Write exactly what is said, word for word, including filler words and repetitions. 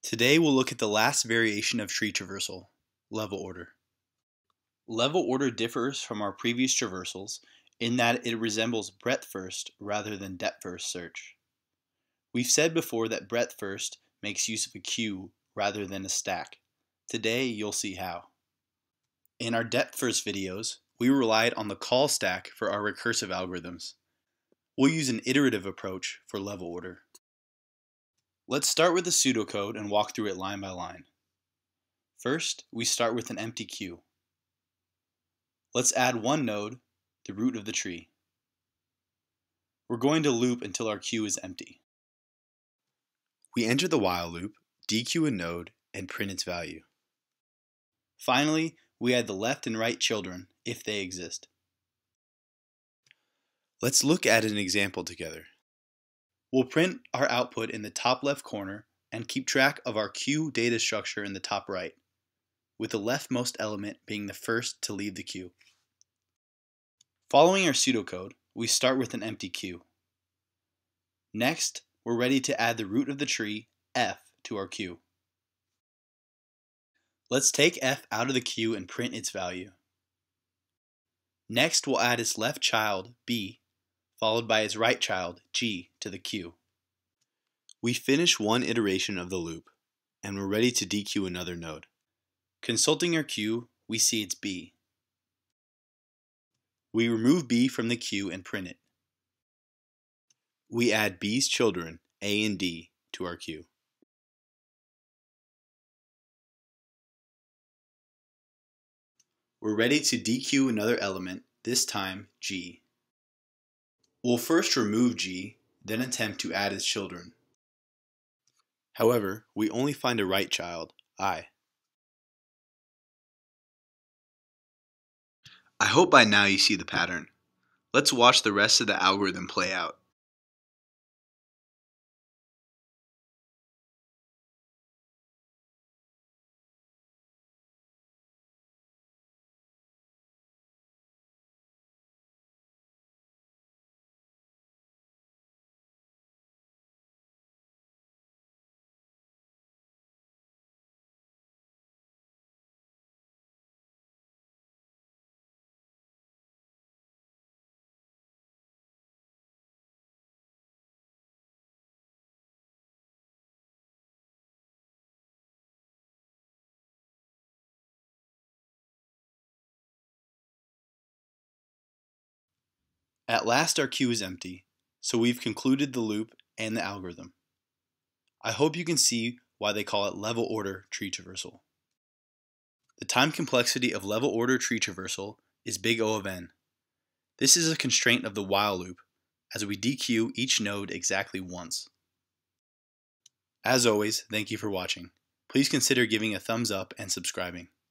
Today we'll look at the last variation of tree traversal, level order. Level order differs from our previous traversals in that it resembles breadth first rather than depth first search. We've said before that breadth first makes use of a queue rather than a stack. Today you'll see how. In our depth first videos, we relied on the call stack for our recursive algorithms. We'll use an iterative approach for level order. Let's start with the pseudocode and walk through it line by line. First, we start with an empty queue. Let's add one node, the root of the tree. We're going to loop until our queue is empty. We enter the while loop, dequeue a node, and print its value. Finally, we add the left and right children if they exist. Let's look at an example together. We'll print our output in the top left corner and keep track of our queue data structure in the top right, with the leftmost element being the first to leave the queue. Following our pseudocode, we start with an empty queue. Next, we're ready to add the root of the tree, f, to our queue. Let's take f out of the queue and print its value. Next, we'll add its left child, b, followed by its right child, g, to the queue. We finish one iteration of the loop, and we're ready to dequeue another node. Consulting our queue, we see it's b. We remove b from the queue and print it. We add b's children, a and d, to our queue. We're ready to dequeue another element, this time g. We'll first remove g, then attempt to add its children. However, we only find a right child, I. I hope by now you see the pattern. Let's watch the rest of the algorithm play out. At last our queue is empty, so we've concluded the loop and the algorithm. I hope you can see why they call it level order tree traversal. The time complexity of level order tree traversal is big O of n. This is a constraint of the while loop, as we dequeue each node exactly once. As always, thank you for watching. Please consider giving a thumbs up and subscribing.